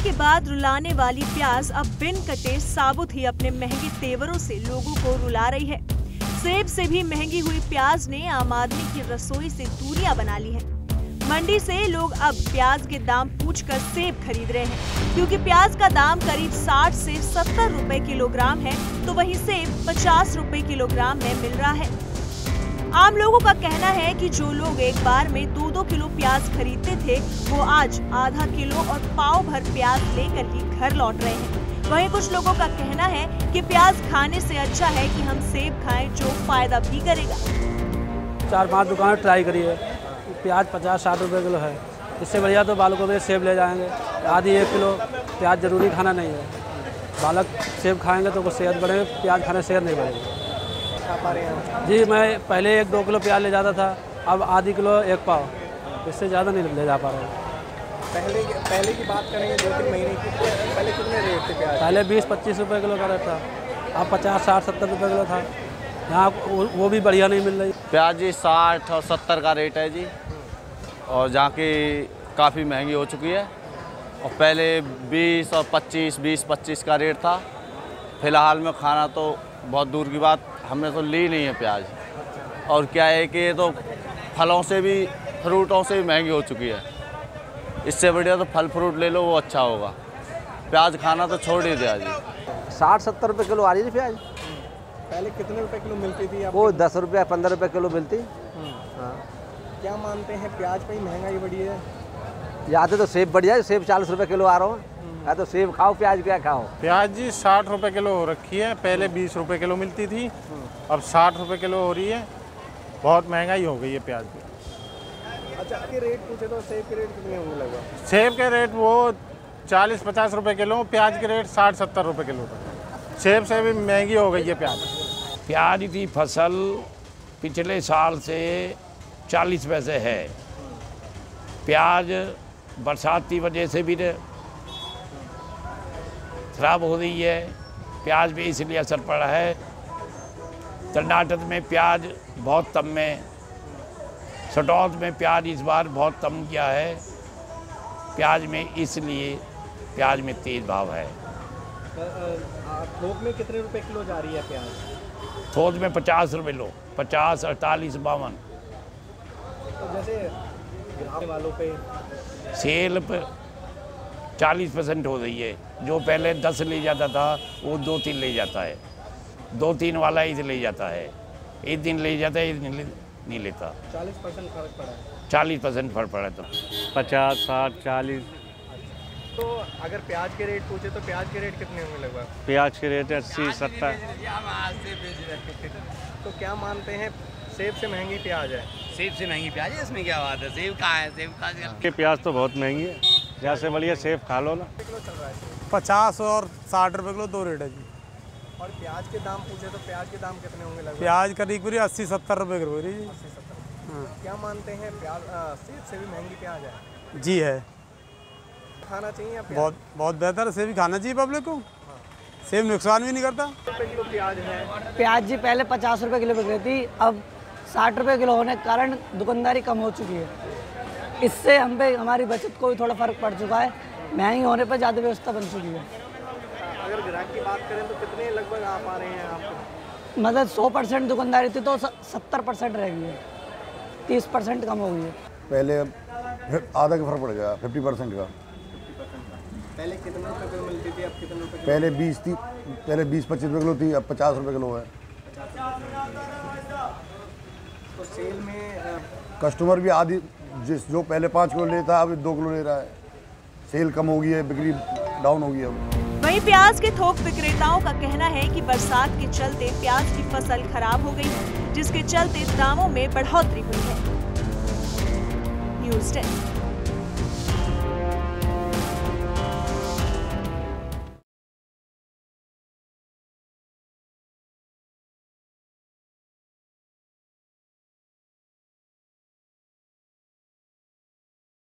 के बाद रुलाने वाली प्याज अब बिन कटे साबुत ही अपने महंगे तेवरों से लोगों को रुला रही है। सेब से भी महंगी हुई प्याज ने आम आदमी की रसोई से दूरियां बना ली है। मंडी से लोग अब प्याज के दाम पूछकर सेब खरीद रहे हैं, क्योंकि प्याज का दाम करीब 60 से 70 रुपए किलोग्राम है, तो वहीं सेब 50 रुपए किलोग्राम में मिल रहा है। आम लोगों का कहना है कि जो लोग एक बार में 2-2 किलो प्याज खरीदते थे, वो आज आधा किलो और पाव भर प्याज लेकर ही घर लौट रहे हैं। वहीं कुछ लोगों का कहना है कि प्याज खाने से अच्छा है कि हम सेब खाएं, जो फायदा भी करेगा। 4-5 दुकानें ट्राई करी है, प्याज 50-60 रुपए किलो है। इससे बढ़िया तो बालकों के सेब ले जाएंगे। आधी 1 किलो प्याज जरूरी खाना नहीं है। बालक सेब खाएंगे तो सेहत बढ़ेगी, प्याज खाने से सेहत नहीं बढ़ेगी। जी, मैं पहले 1-2 किलो प्याज ले जाता था, अब आधी किलो 1 पाव, इससे ज़्यादा नहीं ले जा पा रहा हूँ। पहले की बात करेंगे 2-3 महीने की, पहले कितने रेट थे प्याज? पहले 20-25 रुपए किलो का रेट था, अब 50-60-70 रुपए किलो था। यहाँ वो भी बढ़िया नहीं मिल रही। प्याज जी 60 और 70 का रेट है जी, और जहाँ की काफ़ी महंगी हो चुकी है। और पहले 20 और 20-25 का रेट था। फिलहाल में खाना तो बहुत दूर की बात, हमने तो ली नहीं है प्याज। और क्या है कि ये तो फलों से भी, फ्रूटों से भी महंगी हो चुकी है। इससे बढ़िया तो फल फ्रूट ले लो, वो अच्छा होगा। प्याज खाना तो छोड़ ही दिया जी। 60-70 रुपये किलो आ रही थी प्याज। पहले कितने रुपए किलो मिलती थी? वो 10 रुपया 15 रुपये किलो मिलती। हाँ। क्या मानते हैं, प्याज पे ही महंगाई बढ़ी है? या तो सेब बढ़िया है, सेब 40 रुपये किलो आ रहा हूँ। या तो सेब खाओ, प्याज क्या खाओ। प्याज जी 60 रुपये किलो हो रखी है, पहले 20 रुपये किलो मिलती थी, अब 60 रुपये किलो हो रही है। बहुत महंगाई हो गई है प्याज की। अच्छा, के रेट पूछे तो सेब के रेट कितने होने लगा? सेब के रेट वो 40-50 रुपये किलो, प्याज के रेट 60-70 रुपये किलो तक। सेब से भी महंगी हो गई है प्याज। प्याज की फसल पिछले साल से 40 पैसे है। प्याज बरसात की वजह से भी खराब हो रही है, प्याज भी इसलिए असर पड़ा है। कर्नाटक में प्याज बहुत कम में, सटौत में प्याज इस बार बहुत कम किया है प्याज में, इसलिए प्याज में तेज भाव है। थोक में कितने रुपए किलो जा रही है प्याज? थोक में 50 रुपये लो, 50, 48, 52। तो जैसे गिराने वालों पे सेल पर 40% हो रही है। जो पहले 10 ले जाता था, वो 2-3 ले जाता है। 2-3 वाला ही ले जाता है, एक दिन ले जाता है, एक दिन नहीं लेता। 40% फर्क पड़ा है। 40% फर्क पड़ा तो 50, 60, 40। तो अगर प्याज के रेट पूछे तो प्याज के रेट कितने होंगे लगभग? प्याज के रेट 80-70। तो क्या मानते हैं, सेब से महंगी प्याज है? सेब से महंगी प्याज है, इसमें क्या बात है? सेब कहाँ है? सेब कहाँ के प्याज तो बहुत महंगी है, जैसे बढ़िया सेब खा लो ना। किलो चल रहा है? 50 और 60 रुपये किलो, 2 रेट है जी। और प्याज के दाम पूछे तो प्याज के दाम कितने होंगे लगभग? प्याज करीब 80-70 रुपये किलो है जी। 80-70। क्या मानते हैं, प्याज सेब से भी महंगी प्याज है? जी है। खाना चाहिए या बहुत बेहतर है, सेब ही खाना चाहिए पब्लिक को। सेब नुकसान भी नहीं करता। किलो प्याज है? प्याज जी पहले 50 रुपये किलो बिक रही थी, अब 60 रुपये किलो होने के कारण दुकानदारी कम हो चुकी है। इससे हम पे हमारी बचत को भी थोड़ा फर्क पड़ चुका है। महंगी होने पर ज़्यादा व्यवस्था बन चुकी है। अगर ग्राहक की बात करें तो कितने लगभग आ पा रहे हैं आपको? मतलब 100% दुकानदारी थी तो 70% रह गई है, 30% कम हो गई है। पहले आधा का फर्क पड़ गया, 50% का। पहले कितने रुपए किलो मिलती थी, अब कितने रुपए? पहले 20-25 रुपये किलो थी, अब 50 रुपये किलो है। तो सेल में कस्टमर भी आधी, जो पहले 5 किलो लेता है, अब 2 किलो ले रहा है। सेल कम हो गई है, बिक्री डाउन हो गई है। वहीं प्याज के थोक विक्रेताओं का कहना है कि बरसात के चलते प्याज की फसल खराब हो गई, जिसके चलते दामों में बढ़ोतरी हुई है। न्यूज़ 10।